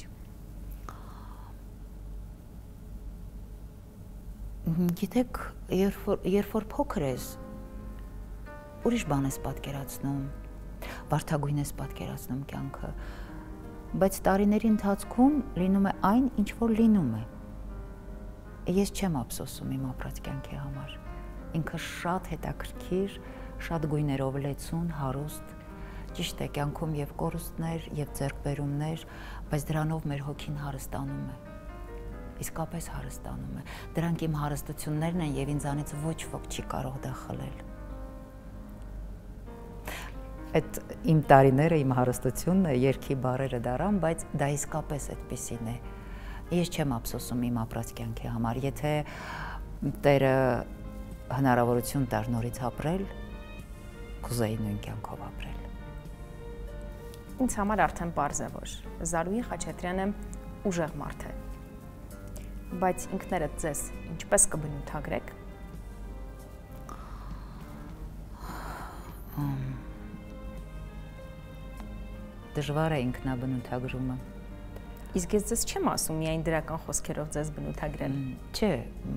Գիտեք, երբ որ փոքր ես, ուրիշ բան ես պատկերացնում, վարդագույն ես պատկերացնում կյանքը, բայց տարիների ընթացքում լինում է այն, ինչ որ լինում է։ Ես չեմ ափսոսում իմ ապրած կյանքի համար։ Ինքը շատ հետաքրքիր, շատ գույներով լեցուն, հարուստ, ճիշտ է կյանքում եւ կորուստներ, եւ ձեռքբերումներ, բայց դրանով մեր հոգին հարստանում է։ Իսկապես հարստանում է։ Դրանք իմ հարստություններն են եւ ինձանից ոչ ոք չի կարող դա խլել։ Այդ իմ տարիները, իմ հարստությունն է, երկի բառերը դարան, բայց դա իսկապես այդպիսին է։ Ես չեմ ափսոսում իմ ապրած կյանքի համար, եթե Տերը հնարավորություն տար նորից ապրել, կուզեի նույն կյանքով ապրել։ Ինձ համար արդեն պարզ է, որ Զարուհի Խաչատրյանը ուժեղ մարդ է, բայց ինքներդ ձեզ ինչպես կբնութագրեք։ Դժվար է ինքնաբնութագրումը։ Իսկ ես ձեզ չեմ ասում միայն դրական խոսքերով ձեզ բնութագրել։ Չէ,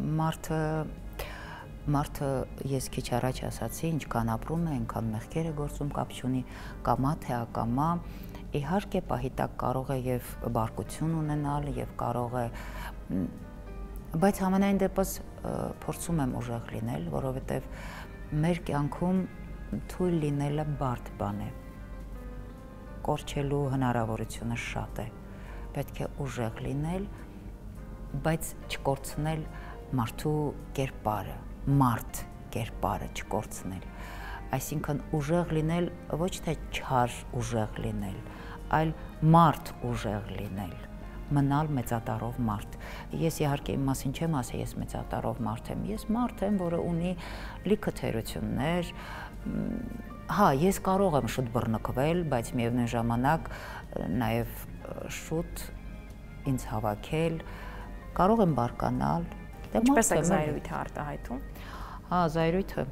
մարդը ես քիչ առաջ ասացի, ինչքան ապրում է, այնքան մեղքեր է գործում, կապ չունի կամա թե ակամա, իհարկե պահի տակ կարող է եւ բարկություն ունենալ եւ կարող է, բայց համենայն դեպս փորձում եմ ուժեղ լինել, որովհետեւ մեր կյանքում թույլ լինելը բարդ բան է։ Կորչելու հնարավորությունը շատ է։ Պետք է ուժեղ լինել, բայց չկորցնել մարդու կերպարը, մարդ կերպարը չկորցնել։ Այսինքն ուժեղ լինել ոչ թե չար ուժեղ լինել, այլ մարդ ուժեղ լինել, մնալ մեծատառով մարդ։ Ես իհարկե իմ մասին չեմ ասի, ես մեծատառով մարդ եմ, ես մարդ եմ, որը ունի լիքը թերություններ, հա, ես կարող եմ շուտ բռնկվել, բայց միևնույն ժամանակ նաև շուտ ինձ հավաքել, կարող եմ բարկանալ։ Ինչպես եք զայրույթը արտահայտում։ Հա, զայրույթը։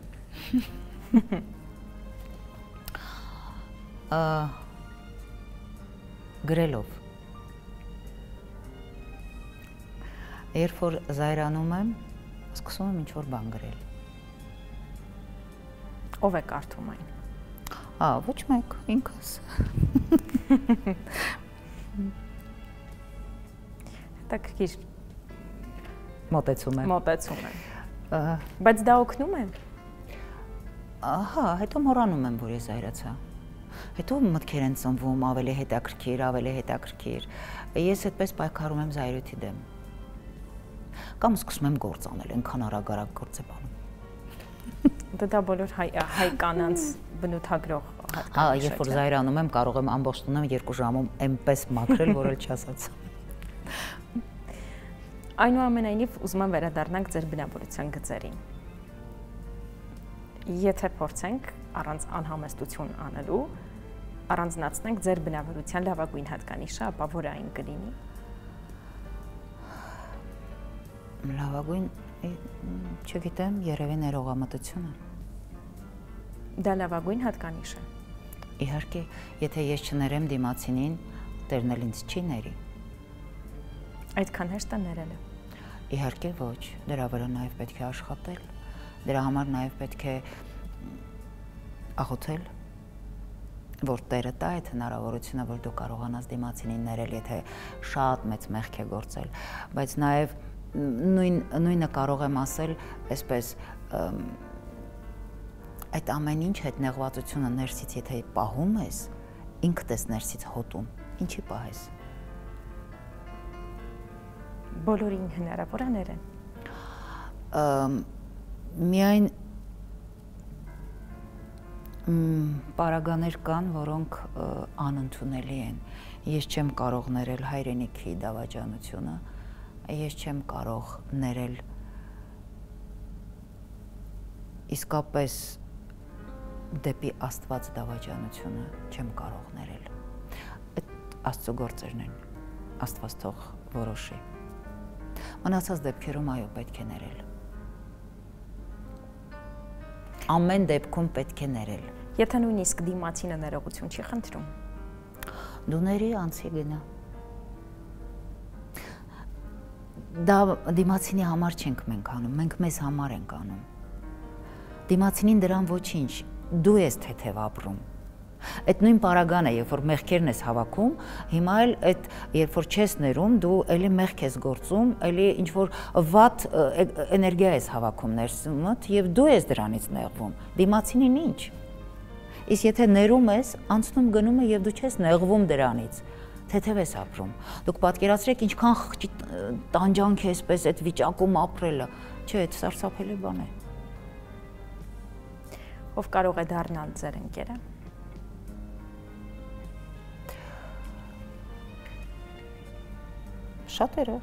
Գրելով։ Երբ որ զայրանում եմ, սկսում եմ ինչ-որ բան գրել։ Ով է կարդում այն։ Ոչ մեկ, ինքս։ Հետաքրքիր մոտեցում եմ։ Բայց դա օգնում է։ Հա, հետո մոռանում եմ, որ ես զայրացա։ Հետո մտքեր են ծնվում ավելի հետաքրքիր։ Ես այդպես պայքարում եմ զայրույթի դեմ։ Կամ սկսում եմ գործ անել, այնքան արագ գործ եմ անում։ Դա բոլոր հայ կանանց բնութագրող հատկանիշ է։ Հա, երբ որ զայրանում եմ, կարող եմ ամբողջ տունը 2 ժամում այնպես մաքրել, որ էլ չասացա։ Այնուամենայնիվ ուզում եմ վերադառնանք ձեր բնավորության գծերին։ Եթե փորձենք առանց անհամեստություն անելու, առանձնացնենք ձեր բնավորության լավագույն հատկանիշը, ապա որը այն կլինի։ Լավագույն, չգիտեմ, երևի ներողամտությունը։ Դա լավագույն հատկանիշ է։ Իհարկե, եթե ես չներեմ դիմացինին, Տերն էլ ինձ չի ների։ Այդքան հեշտ է ներելը։ Իհարկե ոչ, դրա վրա նաև պետք է աշխատել, դրա համար նաև պետք է աղոթել, որ Տերը տա այդ հնարավորությունը, որ դու կարողանաս դիմացինին ներել, եթե շատ մեծ մեղք է գործել, բայց նաև նույնը կարող եմ ասել, այսպես այդ ամեն ինչ հետ նեղվածությունը ներսից եթե պահում ես, ինքդ ես ներսից հոտում, ինչի պահես։ Բոլորին հնարավոր է ներեն։ Միայն պարագաներ կան, որոնք անընդունելի են։ Ես չեմ կարող ներել հայրենիքի դավաճանությունը, ես չեմ կարող ներել իսկապես դեպի Աստված դավաճանությունը, չեմ կարող ներել։ Այդ Աստծո գործերն են, Աստված թող որոշի։ Մնացած դեպքերում այո, պետք է ներել։ Ամեն դեպքում պետք է ներել։ Եթե նույնիսկ դիմացինը ներողություն չի խնդրում։ Դու ների անցի գնա։ Դա դիմացինի համար չենք մենք անում, մենք մեզ համար ենք անում։ Դիմացինին դրան ոչինչ, դու ես թեթև ապրում։ Այդ նույն պարագան է, երբ որ մեղքերն ես հավաքում, հիմա էլ այդ երբ որ չես ներում, դու էլի մեղք ես գործում, էլի ինչ որ վատ էներգիա ես հավաքում ներսումդ եւ դու ես դրանից նեղվում։ Դիմացինին ինչ։ Իսկ եթե ներում ես, անցնում գնում է եւ դու չես նեղվում դրանից, թեթև ես ապրում։ Դուք պատկերացրեք ինչքան տանջանք է այսպես այդ վիճակում ապրելը, չէ, այդ սարսափելի բան է։ Ով կարող է դառնալ ձեր ընկերը։ Շատերը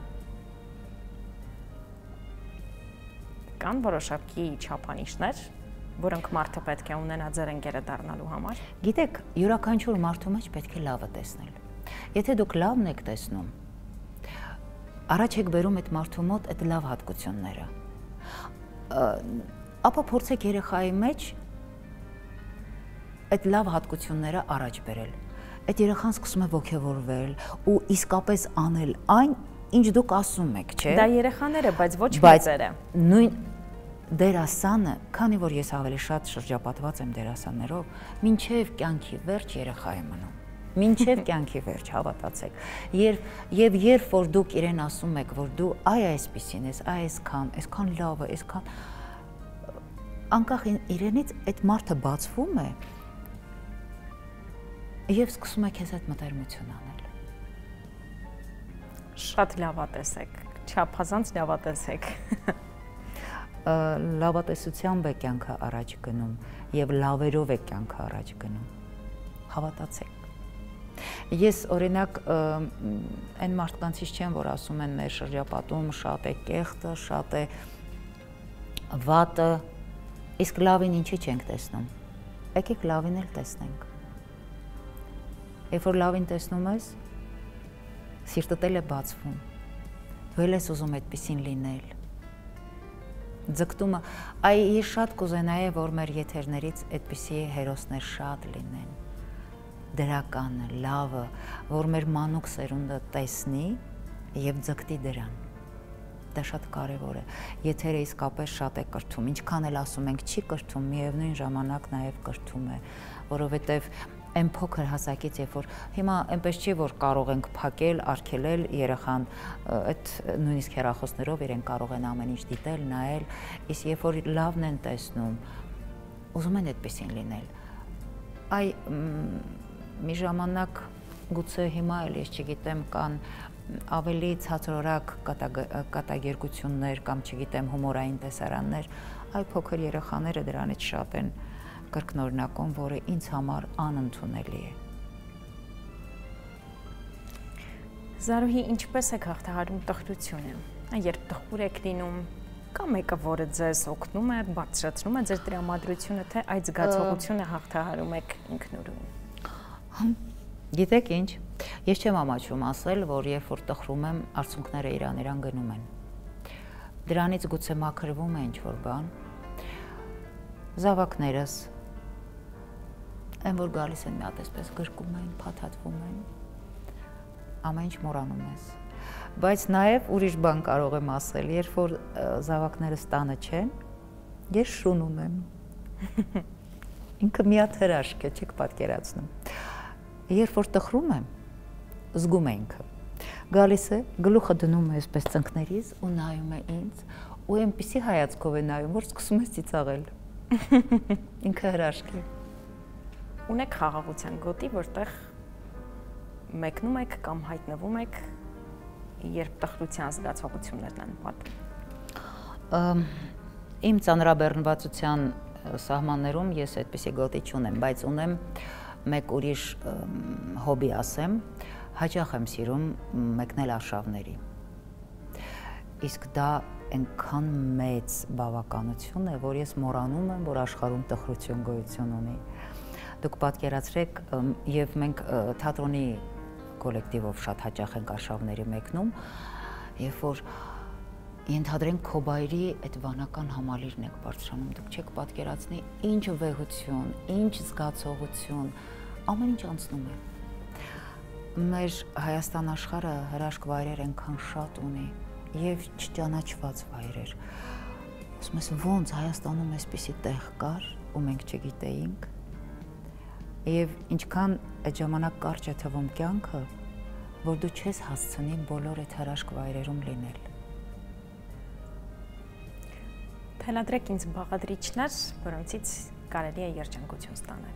կան որոշակի չափանիշներ, որոնք մարդը պետք է ունենա ձեր ընկերը դառնալու համար։ Գիտեք, յուրաքանչյուր մարդու մեջ պետք է լավը տեսնել։ Եթե դուք լավն եք տեսնում, առաջ եք բերում այդ մարդու մոտ այդ լավ հատկությունները։ Ապա փորձեք երեխայի մեջ այդ լավ հատկությունները առաջ բերել։ Այդ երեխան սկսում է ոգևորվել ու իսկապես անել այն, ինչ դուք ասում եք, չէ՞։ Դա երեխաները, բայց ոչ մեծերը։ Նույն դերասանը, քանի որ ես ավելի շատ շրջապատված եմ դերասաններով, մինչև կյանքի վերջ երեխա եմ մնում։ Մինչև կյանքի վերջ, հավատացեք։ Եվ երբ որ դուք իրեն ասում եք, որ դու այ այսպեսին ես, այ այսքան լավ է, այսքան անկախ իրենից այդ մարդը բացվում է եւ սկսում է քեզ այդ մտերմություն անել։ Շատ լավատես եք, չափազանց լավատես եք։ Լավատեսությամբ է կյանքը առաջ գնում եւ լավերով է կյանքը առաջ գնում։ Հավատացեք։ Ես օրինակ այն մարդկանցից չեմ, որ ասում են մեր շրջապատում շատ է կեղտը, շատ է վատը, իսկ լավին ինչի չենք տեսնում։ Եկեք լավին էլ տեսնենք։ Երբ որ լավին տեսնում ես, սիրտդ էլ է բացվում։ Դու էլ ես ուզում այդպեսին լինել։ Ձգտումը, ես շատ կուզենայի, որ մեր եթերներից այդպիսի հերոսներ շատ լինեն։ Դրականը, լավը, որ մեր մանուկ սերունդը տեսնի եւ ձգտի դրան։ Դա շատ կարեւոր է։ Եթերը իսկապես շատ է կրթում։ Ինչքան էլ ասում ենք չի կրթում, միևնույն ժամանակ նաեւ կրթում է, որովհետեւ այն փոքր հասակից, երբ որ հիմա այնպես չի, որ կարող ենք փակել, արգելել երեխան, այդ նույնիսկ հեռախոսներով իրեն կարող են ամեն ինչ դիտել, նայել, իսկ երբ որ լավն են տեսնում, ուզում են այդպեսին լինել։ Մի ժամանակ գուցե հիմա էլ ես չգիտեմ կան ավելի ցածրորակ կատակերգություններ կամ չգիտեմ հումորային տեսարաններ, փոքր երեխաները դրանից շատ են կրկնօրինակում, որը ինձ համար անընդունելի է։ Զարուհի, ինչպես եք հաղթահարում տխրությունը, երբ տխուր եք լինում, կամ մեկը, որը ձեզ օգնում է, բարձրացնում է ձեր տրամադրությունը, թե այդ զգացողությունը հաղթահարում եք ինքնուրույն։ Գիտեք ինչ, ես չեմ ամաչում ասել, որ երբ որ տխրում եմ, արցունքները իրան գնում են։ Դրանից գուցե մաքրվում է ինչ-որ բան։ Զավակներս այն որ գալիս են մի հատ այսպես գրկում են, փաթաթվում են, ամեն ինչ մոռանում ես։ Բայց նաև ուրիշ բան կարող եմ ասել, երբ որ զավակներս տանը չեն, ես շուն ունեմ։ Ինքը մի հատ հրաշք է, չեք պատկերացնում։ Երբ որ տխրում եմ, զգում է ինքը։ Գալիս է, գլուխը դնում է այսպես ծնկներից ու նայում է ինձ, ու այնպիսի հայացքով է նայում, որ սկսում է ծիծաղել։ Ինքը հրաշք է։ Ունեք խաղաղության գոտի, որտեղ մեկնում եք կամ հայտնվում եք, երբ տխրության զգացողություններն են պատում։ Իմ ծանրաբեռնվածության սահմաններում ես այդպիսի գոտի չունեմ, բայց ունեմ մեկ ուրիշ հոբի ասեմ, հաճախ եմ սիրում մեկնել արշավների։ Իսկ դա այնքան մեծ բավականություն է, որ ես մոռանում եմ, որ աշխարհում տխրություն գոյություն ունի։ Դուք պատկերացրեք, եւ մենք թատրոնի կոլեկտիվով շատ հաճախ ենք արշավների մեկնում, երբ որ ենթադրենք Քոբայրի այդ վանական համալիրն եք բարձրանում, դուք չեք պատկերացնի ինչ վեհություն, ինչ զգացողություն, ամեն ինչ անցնում է։ Մեր Հայաստան աշխարհը հրաշք վայրեր այնքան շատ ունի եւ չճանաչված վայրեր։ Ասում ես ոնց Հայաստանում այսպիսի տեղ կար ու մենք չգիտեինք։ Եվ ինչքան այդ ժամանակ կարճ է թվում կյանքը, որ դու չես հասցնի բոլոր այդ հրաշք վայրերում լինել։ Թելադրեք ինձ բաղադրիչներ, որոնցից կարելի է երջանկություն ստանել։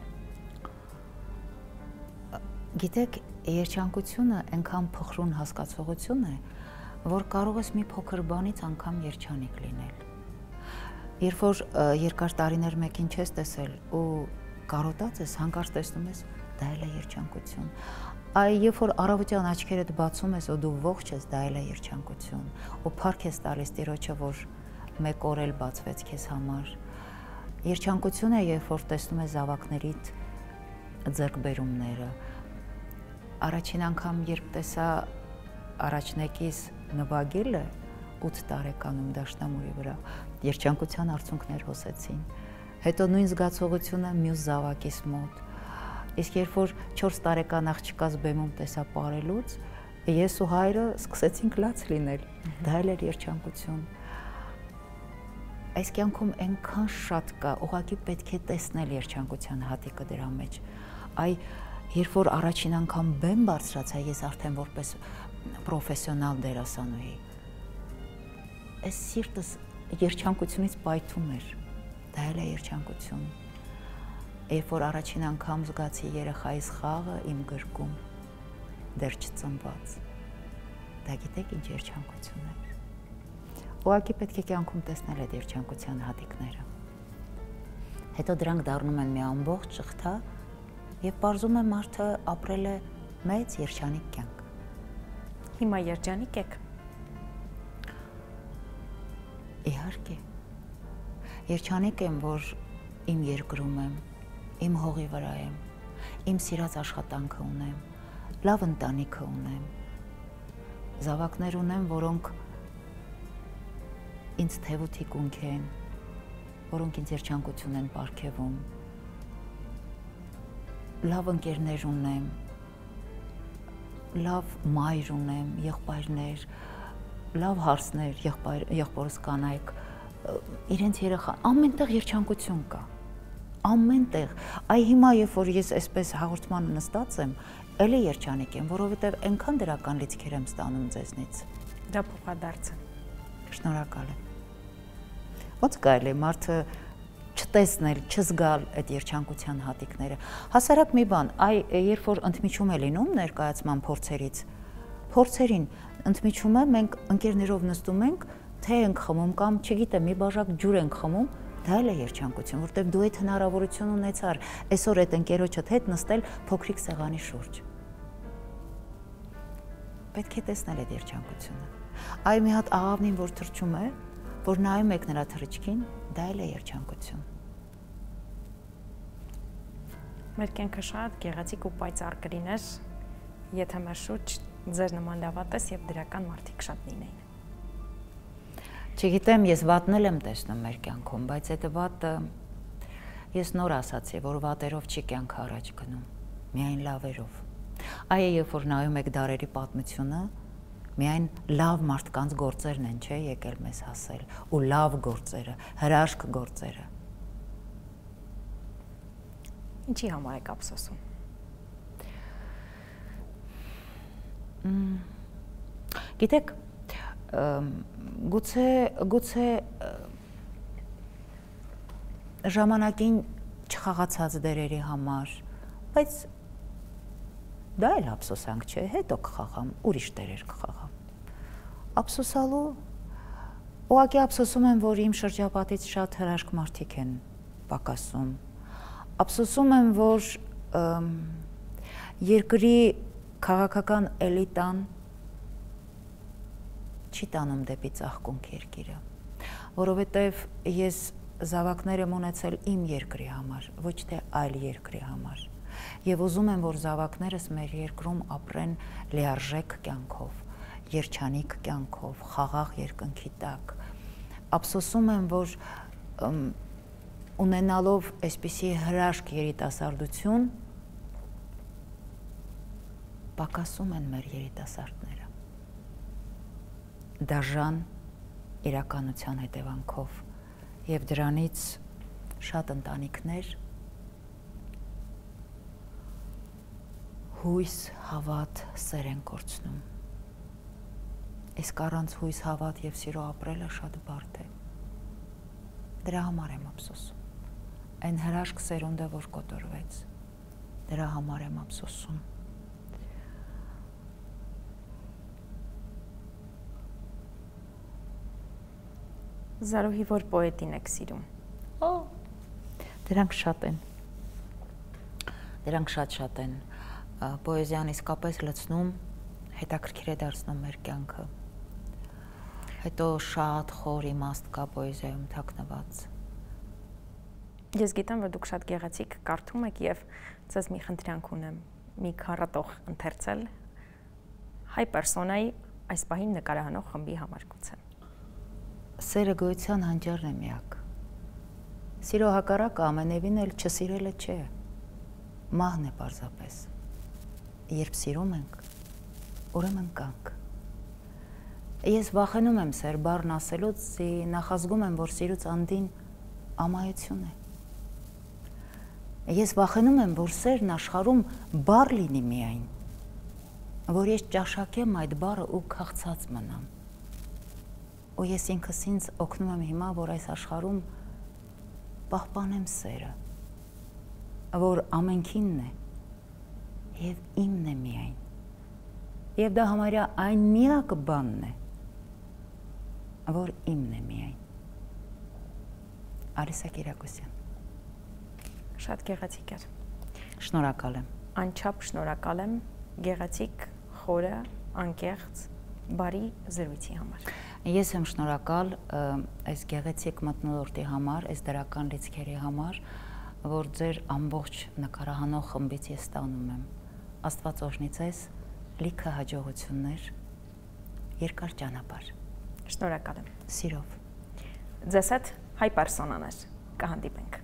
Գիտեք, երջանկությունը այնքան փխրուն հասկացողություն է, որ կարող ես մի փոքր բանից անգամ երջանիկ լինել։ Երբ որ երկար տարիներ մեկին չես տեսել ու կարոտած ես, հանկարծ տեսնում ես, դա էլ է երջանկություն։ Երբ որ առավոտյան աչքերդ բացում ես ու դու ողջ ես, դա էլ է երջանկություն։ Ու փառք ես տալիս Տիրոջը, որ մեկ օր էլ բացվեց քեզ համար։ Երջանկություն է, երբ որ տեսնում ես զավակներիդ ձեռքբերումները։ Առաջին անգամ, երբ տեսա առաջնեկիս նվագելը 8 տարեկանում դաշնամուրի վրա, երջանկության արցունքներ հոսեցին։ Հետո նույն զգացողությունը մյուս զավակիս մոտ։ Իսկ երբ որ 4 տարեկան աղջկաս բեմում տեսա պարելուց, ես ու հայրը սկսեցինք լաց լինել։ Դա էլ էր երջանկություն։ Այս կյանքում այնքան շատ կա, ուղղակի պետք է տեսնել երջանկության հատիկը դրա մեջ։ Երբ որ առաջին անգամ բեմ բարձրացա, ես արդեն որպես պրոֆեսիոնալ դերասանուհի, այս սիրտս երջանկությունից պայթում էր։ Դա էլ է երջանկություն։ Երբ որ առաջին անգամ զգացի երեխայիս խաղը իմ գրկում, դեռ չծնված, դա գիտեք ինչ երջանկություն է։ Ուղղակի պետք է կյանքում տեսնել այդ երջանկության հատիկները։ Հետո դրանք դառնում են մի ամբողջ շղթա եւ բարձում է մարդը ապրել է մեծ երջանիկ կյանք։ Հիմա երջանիկ եք։ Իհարկե։ Երջանիկ եմ, որ իմ երկրում եմ, իմ հողի վրա եմ, իմ սիրած աշխատանքը ունեմ, լավ ընտանիքը ունեմ, զավակներ ունեմ, որոնք ինձ թևութիկունք են, որոնք ինձ երջանկություն են պարգևում, լավ ընկերներ ունեմ, լավ մայր ունեմ, եղբայրներ, լավ հարսներ, եղբորս կանայք, իրենց երեխա, ամենտեղ երջանկություն կա, ամենտեղ, այ հիմա երբ որ ես այսպես հաղորդմանը նստած եմ, էլի երջանիկ եմ, որովհետև այնքան դրական լիցքեր եմ ստանում ձեզնից։ Դա փոխադարձ է։ Շնորհակալ եմ։ Ոնց կարելի է մարդը չտեսնել, չզգալ այդ երջանկության հատիկները։ Հասարակ մի բան, երբ որ ընդմիջում է լինում ներկայացման փորձերին ընդմիջում է, մենք ընկերներով նստում ենք, թե ենք խմում կամ չգիտեմ, մի բաժակ ջուր ենք խմում, դա էլ է երջանկություն, որտեղ դու այդ հնարավորություն ունեցար այսօր այդ ընկերոջդ հետ նստել փոքրիկ սեղանի շուրջ։ Պետք է տեսնել այդ երջանկությունը։ Այ մի հատ աղավնին, որ թռչում է, որ նայում եք նրա թռիչքին, դա էլ է երջանկություն։ Մեր կյանքը շատ գեղեցիկ ու պայծառ կլիներ, եթե մեր շուրջ ձեր նման լավատես եւ դրական մարդիկ շատ լինեին։ Չգիտեմ, ես վատն եմ տեսնում մեր կյանքում, բայց այդ վատը ես նոր ասացի, որ վատերով չի կյանքը առաջ գնում, միայն լավերով։ Այ երբ որ նայում եք դարերի պատմությունը, միայն լավ մարդկանց գործերն են, չէ, եկել մեզ հասել, ու լավ գործերը, հրաշք գործերը։ Ինչի համար եք ափսոսում։ Գիտեք, գուցե ժամանակին չխաղացած դերերի համար, բայց դա էլ ափսոսանք չէ, հետո կխաղամ, ուրիշ դերեր կխաղամ։ Ափսոսալու, ուղղակի ափսոսում եմ, որ իմ շրջապատից շատ հրաշք մարդիկ են պակասում։ Ափսոսում եմ, որ երկրի քաղաքական էլիտան չի տանում դեպի ծաղկունք երկիրը, որովհետև ես զավակներ եմ ունեցել իմ երկրի համար, ոչ թե այլ երկրի համար, եւ ուզում եմ, որ զավակներս մեր երկրում ապրեն լիարժեք կյանքով, երջանիկ կյանքով, խաղաղ երկնքի տակ։ Ափսոսում եմ, որ ունենալով այսպիսի հրաշք երիտասարդություն, պակասում են մեր երիտասարդները։ Դաժան իրականության հետևանքով եւ դրանից շատ ընտանիքներ հույս, հավատ, սեր են կորցնում։ Իսկ առանց հույս, հավատ եւ սիրո ապրելը շատ բարդ է։ Դրա համար եմ ափսոսում։ Այն հրաշք սերունդը, որ կոտորվեց, դրա համար եմ ափսոսում։ Զարուհի, որ պոետին եք սիրում։ Դրանք շատ են։ Դրանք շատ են։ Պոեզիան իսկապես լցնում, հետաքրքիր է դարձնում մեր կյանքը։ Հետո շատ խոր իմաստ կա պոեզիայում թաքնված։ Ես գիտեմ, որ դուք շատ գեղեցիկ կարդում եք եւ ձեզ մի խնդրանք ունեմ, մի քառատող ընթերցել հայ պերսոնայի այս պահին նկարահանող խմբի համար գուցե։ Սերը գոյության հանճարն է միակ։ Սիրո հակառակը ամենևին էլ չսիրելը չէ։ Մահն է պարզապես։ Երբ սիրում ենք, ուրեմն կանք։ Ես վախենում եմ սեր բառն ասելուց, նախազգում եմ, որ սիրուց անդին ամայություն է։ Ես վախենում եմ, որ սերն աշխարհում բառ լինի միայն, որ ես ճաշակեմ այդ բառը ու քաղցած մնամ։ Ու ես ինքս ինձ օգնում եմ հիմա, որ այս աշխարհում պահպանեմ սերը, որ ամենքինն է եւ իմն է միայն։ Եվ դա համարյա այն միակ բանն է, որ իմն է միայն։ Արիսա Կիրակոսյան։ Շատ գեղեցիկ էր։ Շնորհակալ եմ։ Անչափ շնորհակալ եմ գեղեցիկ, խորը, անկեղծ, բարի զրույցի համար։ Ես եմ շնորհակալ այս գեղեցիկ մթնոլորտի համար, այս դրական լիցքերի համար, որ ձեր ամբողջ նկարահանող խմբից ես ստանում եմ։ Աստված օրհնի ձեզ, լիքը հաջողություններ, երկար ճանապարհ։ Շնորհակալ եմ։ Սիրով։ Ձեզ հետ հայ պերսոնաներ կհանդիպենք։